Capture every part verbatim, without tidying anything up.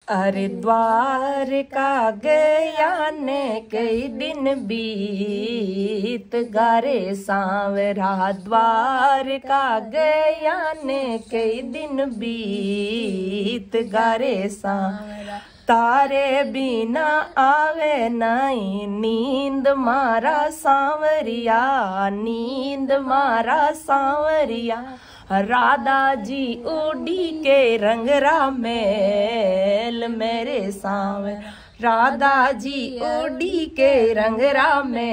अरे द्वारका गया ने कई दिन बीत गारे सांवरा। द्वारका गया ने कई दिन बीत गारे सांवरा। तारे बिना आवे नहीं नींद मारा सांवरिया, नींद मारा सांवरिया। राधा जी उड़ी के रंगरा मेल मेरे सांवर। राधा जी उड़ी के रंगरा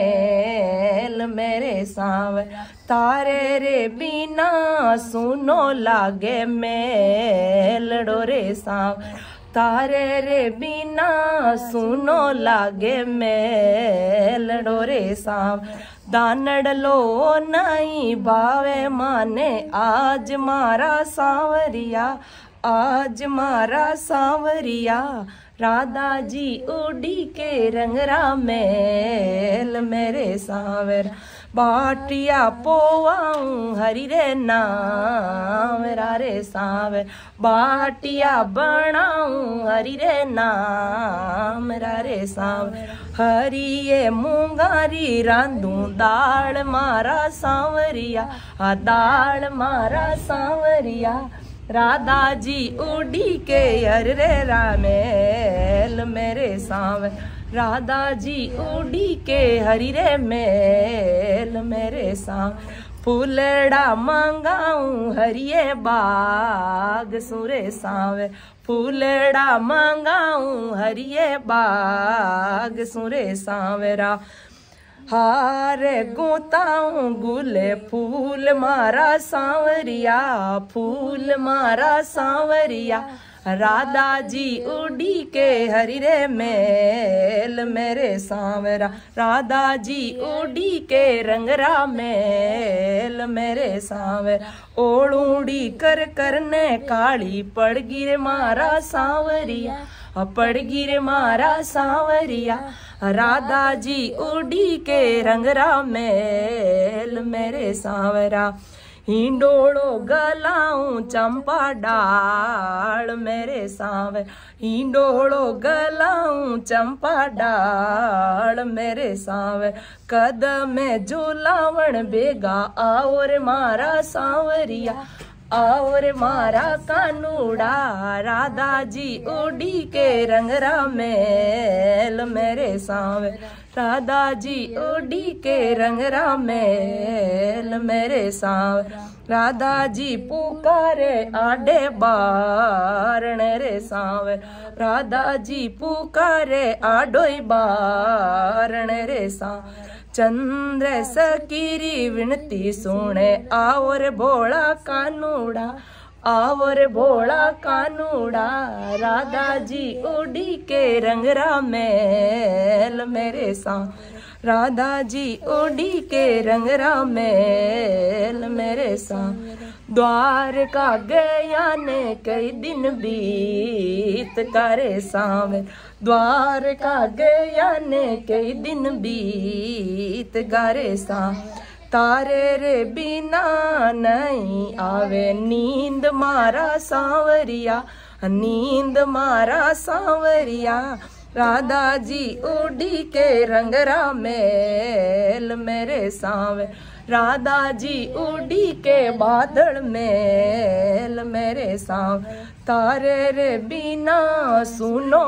मेल मेरे सांवर। तारे रे बिना सुनो लागे मेल डोरे सांवर। तारे रे बिना सुनो लागे मेल डोरे सांवर। दानड़ लो नहीं भावे माने आज मारा सांवरिया, आज मारा सांवरिया। राधा जी उड़ी के रंगरा मेल मेरे सांवर। बाटिया पोवाऊं हरि रे नाम रे सांवर। बाटिया बनाऊं हरि रे नाम रे सांवर। हरि ये मूंगारी रांधू दाल मारा सांवरिया, दाल मारा सांवरिया। राधा जी उड़ी के हर रे रामेल मेरे सांवर। राधा जी उड़ी के हरि रे मेल मेरे सांवर। फूलड़ा मांगाऊं हरिये बाग सुरे सांवर। फूलड़ा मांगाऊं हरिये बाग सुरे सांवरा। हार गुताऊं गुले फूल मारा सांवरिया, फूल मारा सांवरिया। राधा जी उड़ी के हरि रे मेल मेरे सांवरा। राधा जी उड़ी के रंगरा मेल मेरे सांवर। ओड़ूड़ी कर करने काली पड़ गिर मारा सांवरिया, पड़ गिर मारा सांवरिया। राधा जी उड़ी के रंगरा मेल मेरे सांवरा। हिंडोड़ो गलाऊं चंपा डाल मेरे सांवर। हिंडोड़ो गलाऊं चंपा डाल मेरे सांवर। कदम में झूलावण बेगा आओ रे मारा सांवरिया, आओ रे मारा कानूड़ा। राधा जी उड़ी के रंगरा मेल मेरे सांवर। राधा जी उड़ी के रंगरा मेल मेरे सांवर। राधा जी पुकारे आडे बारण रे सांवर। राधा जी पुकारे आडोई बारण रे सांवर। चंद्र सकीरी विनती सुने आओ रे भोला कानूड़ा, आओ रे भोला कानूड़ा। राधा जी उड़ी के रंगरा मेल मेरे सांवर। राधा जी उड़ी के रंगरा मेल मेरे सांवर। द्वारका गया ने कई दिन बीत करे सांवर। द्वारका गया ने कई दिन बीत गारे सांवर। तारे रे बिना नहीं आवे नींद मारा सांवरिया, नींद मारा सांवरिया। राधा जी उड़ी के रंगरा मेल मेरे सांवर। राधा जी उड़ी के बादल मेल मेरे सांवर। तारे रे बिना सुनो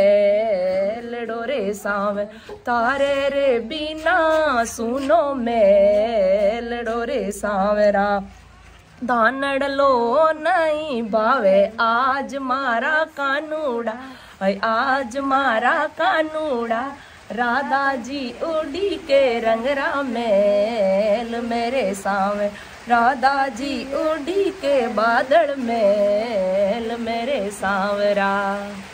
मेल डोरे सांवर। तारे रे बिना सुनो मेल डोरे सांवरा। दानड़ लो नहीं भावे आज मारा कानूड़ा, आज मारा कानूड़ा। राधा जी उड़ी के रंगरा मेल मेरे सांवर। राधा जी उड़ी के बादल मेल मेरे सांवरा।